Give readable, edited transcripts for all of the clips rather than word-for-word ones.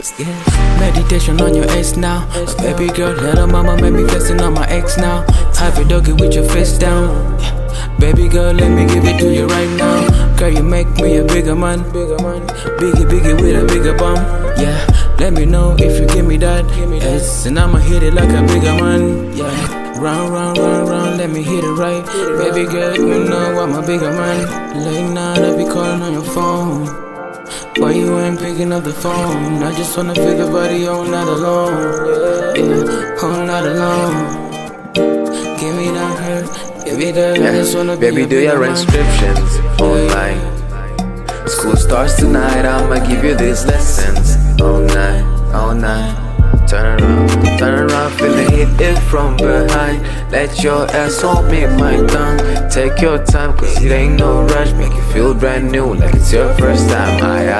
Yeah. Meditation on your ex now. Baby girl, little mama made me flexing on my ex now. Have a doggy with your face down. Baby girl, let me give it to you right now. Girl, you make me a bigger man. Biggie with a bigger bum. Yeah, let me know if you give me that. Yes, and I'ma hit it like a bigger man. Yeah. Round, let me hit it right. Baby girl, you know I'm a bigger man. Late night, I be calling on your phone. Why you ain't picking up the phone? I just wanna feel your body all night alone. Yeah, all night alone. Give me that hurt, give me that. I just wanna be baby, do your inscriptions online. School starts tonight, I'ma give you these lessons. All night. Turn around, feel the hit it from behind. Let your ass hold me my tongue. Take your time, cause it ain't no rush. Make you feel brand new, like it's your first time.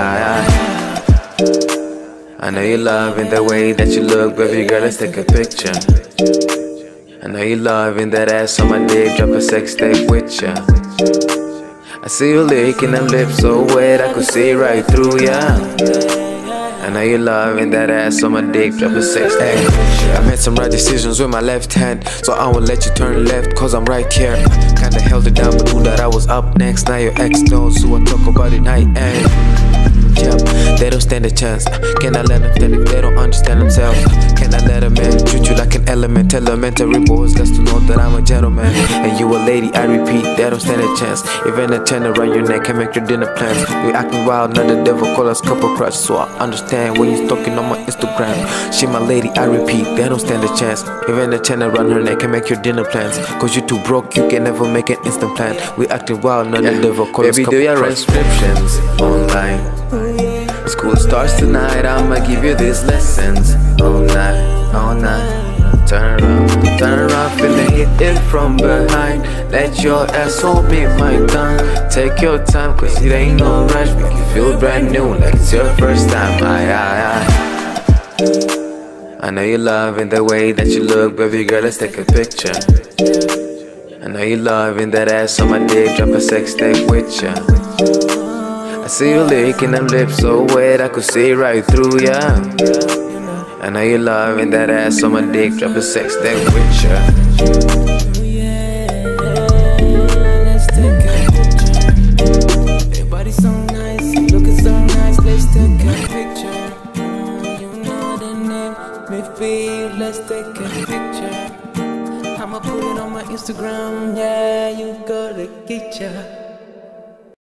I know you loving the way that you look, baby girl, let's take a picture. I know you loving that ass on my dick, drop a sex tape with ya. I see you licking them lips so wet, I could see right through ya. I know you loving that ass on my dick, drop a sex tape. I made some right decisions with my left hand, so I won't let you turn left, cause I'm right here. Kinda held it down, but knew that I was up next. Now your ex knows who I talk about at night, yep, they don't stand a chance. Can I let them stand if they don't understand themselves? Can I let a man treat you like an element? Elementary boys got to know that I'm a gentleman. And you a lady, I repeat, they don't stand a chance. Even a chain around your neck can make your dinner plans. We acting wild, not the devil, call us couple crush. So I understand when you stalking on my Instagram. She my lady, I repeat, they don't stand a chance. Even a chain around her neck can make your dinner plans. Cause you too broke, you can never make an instant plan. We acting wild, not the devil, call us couple crush. Baby, do your inscriptions online. School starts tonight, I'ma give you these lessons. All night. Turn around, feel the hit it from behind. Let your ass hold me my tongue. Take your time, cause it ain't no rush. Make you feel brand new, like it's your first time. I know you loving the way that you look, baby girl, let's take a picture. I know you loving that ass on my dick, drop a sex tape with ya. I see you licking them lips so wet, I could see right through ya. I know you loving that ass on my dick, drop a sex tape with ya. Let's take a picture. Your body's so nice, you looking so nice. Let's take a picture. You know the name, Smiff. Let's take a picture. I'ma put it on my Instagram. Yeah, you gotta get ya.